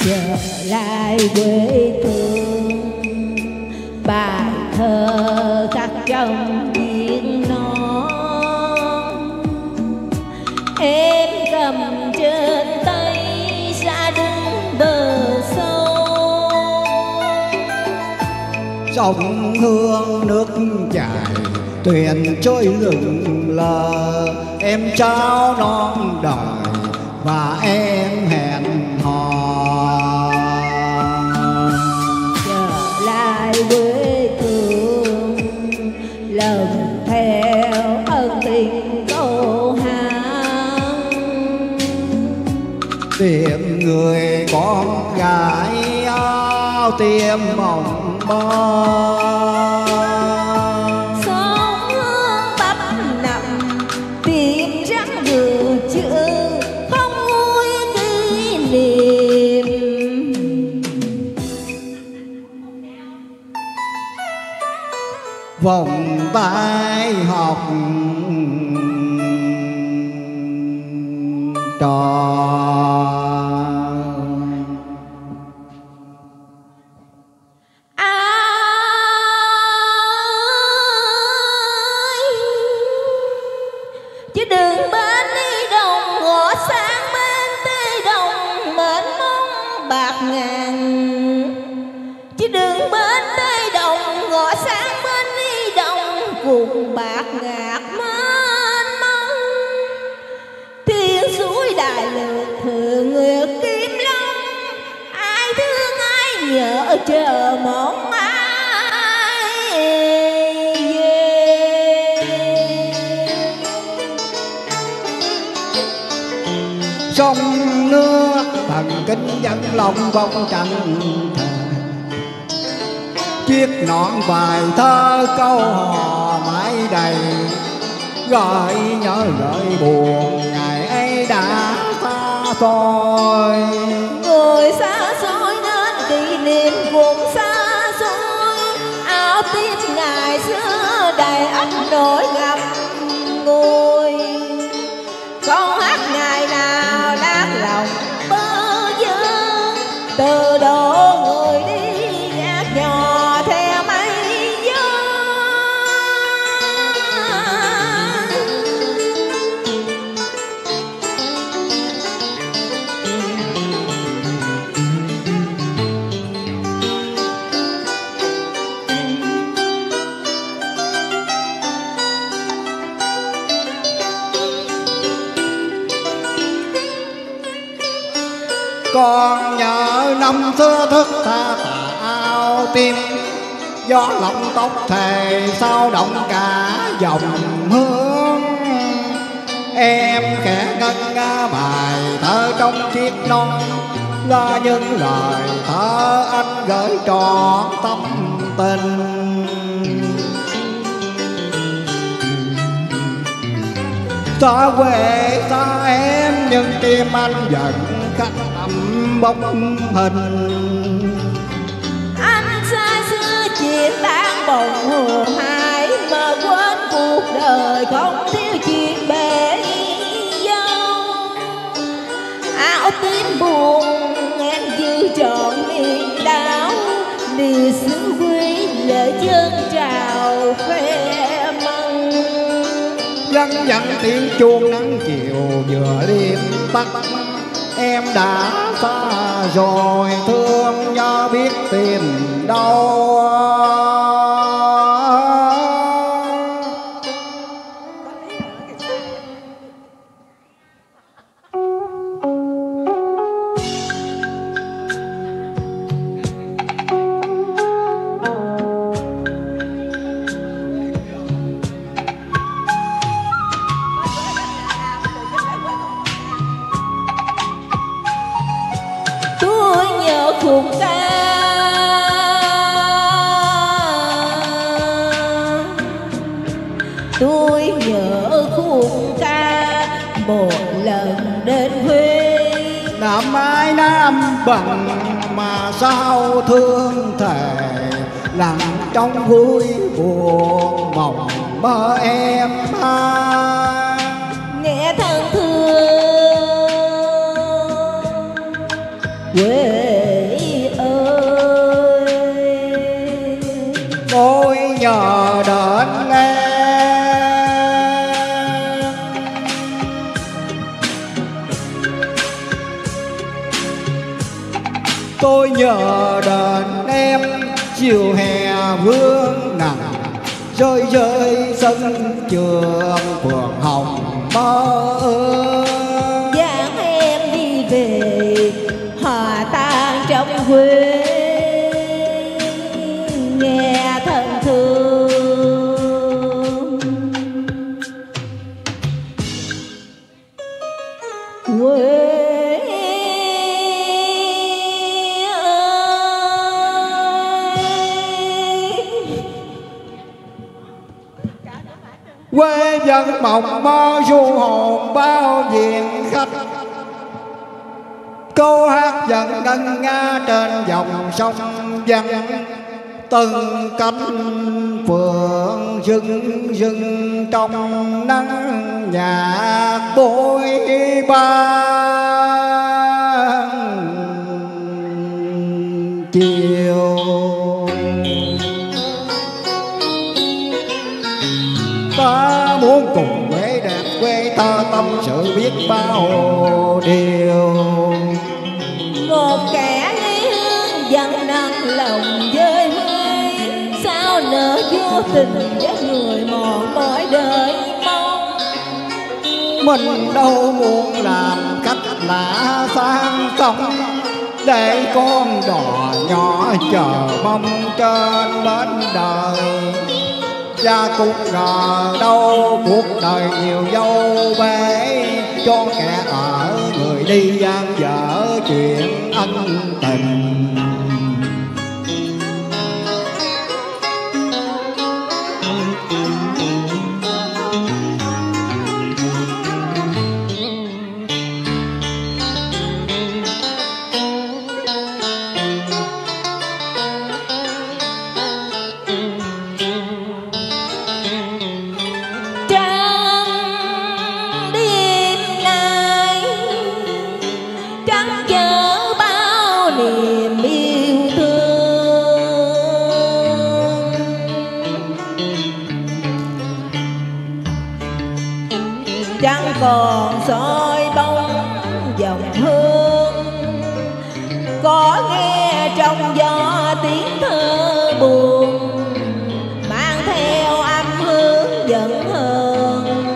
trở lại quê hương. Bài thơ khắc trong tiếng non, em cầm trên tay ra đứng bờ sông. Dòng hương nước chảy thuyền trôi lững lờ, em trao non đời và em hẹn hò. Trở lại quê hương lần theo ân tình câu hát, tìm người con gái áo tiêm mộng mơ. Sông hương bắp nằm tìm răng vừa chữ không nguôi kỷ niệm. Vòng tay học trò. Chứ đừng bên đi đồng ngõ sáng bên tây đồng mênh mông bạc ngàn. Chứ đừng bên tây đồng ngõ sáng bên đi đồng cùng bạc ngạt mênh mông. Thiên suối đại lược thường nguyệt kim long, ai thương ai nhớ chờ mong ai. Sông nước thần kinh dẫn lòng vòng trần thờ, chiếc nón bài thơ câu hò mãi đầy, gợi nhớ lời buồn ngày ấy đã xa xôi. Người xa xôi nên kỷ niệm cũng xa xôi, áo tím ngày xưa đầy ắp nỗi ngập ngùi. Con hát ngày nào lát lòng bơ vơ, từ độ người đi gác nhỏ theo mây gió. Còn nhớ năm xưa thức tha tà áo tim, gió lộng tóc thề sao động cả dòng hương. Em khẽ ngân nga bài thơ trong chiếc non, lo những lời thơ anh gửi trọn tâm tình. Xa quê xa em nhưng tim anh vẫn khắc âm bóng hình. Anh xa xưa chuyện tan bồng hồn hải, mà quên cuộc đời không thiếu chuyện bể dâu. Áo tím buồn em dư trọn miền đảo, lìa xứ quê lệ chân trào khoe măng. Văng vẳng tiếng chuông nắng chiều vừa đêm tắt, em đã xa rồi thương nhớ biết tìm đâu. Tôi nhớ khúc ca tôi nhớ khúc ca một lần đến Huế. Nam ái nam bằng mà sao thương thề, lặng trong vui buồn mộng mơ em ha. Nghe thân thương quê tôi nhớ đến em chiều hè vương nắng rơi rơi sân trường phường hồng mơ. dáng em đi về hòa tan trong quê nghe thân thương. Quê quê dân mộng mơ du hồn bao diện khách. Câu hát dần ngân nga trên dòng sông vắng, từng cánh phượng rừng rừng trong nắng nhạt bôi ban chiều. Ta muốn cùng quê đẹp quê ta tâm sự biết bao điều. một kẻ ly hương vẫn nặng lòng với mây, sao nỡ vô tình với người mòn mỏi đời mong. Mình đâu muốn làm cách lạ sang sông, để con đò nhỏ chờ mong trên bến đời. Cha cũng ngờ đâu cuộc đời nhiều dâu bể, cho kẻ ở người đi gian dở chuyện ân tình. Trăng còn soi bóng dòng hương, có nghe trong gió tiếng thơ buồn, mang theo âm hương giận hờn.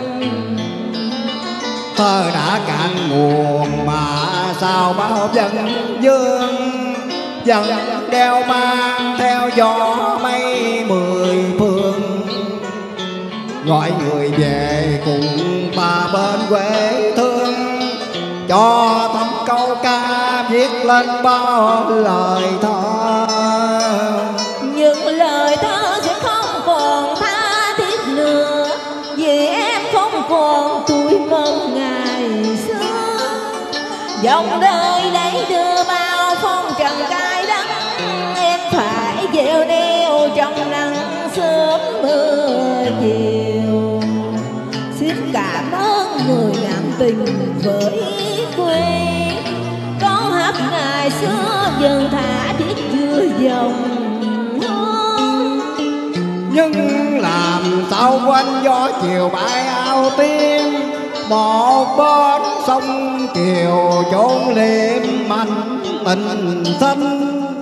Thơ đã cạn nguồn mà sao bao dân dương, dần đeo mang theo gió mây mười phương. Gọi người về cùng ba bên quê thương, cho thấm câu ca viết lên bao lời thơ. Nhưng lời thơ sẽ không còn tha thiết nữa, vì em không còn tuổi mong ngày xưa. Dòng đời đây đưa bao phong trần cay đắng, em phải gieo neo trong nắng sớm mưa chiều. Xin cảm ơn người ngạm tình với quê, con hát ngày xưa dần thả thiết chưa dòng hương. Nhưng làm sao quên gió chiều bãi ao tim, một bên sông chiều chốn liệm anh tình xanh.